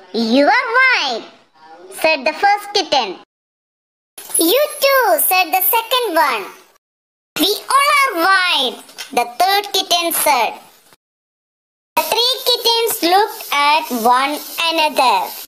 You are white, said the first kitten. You too, said the second one. We all are white, the third kitten said. The three kittens looked at one another.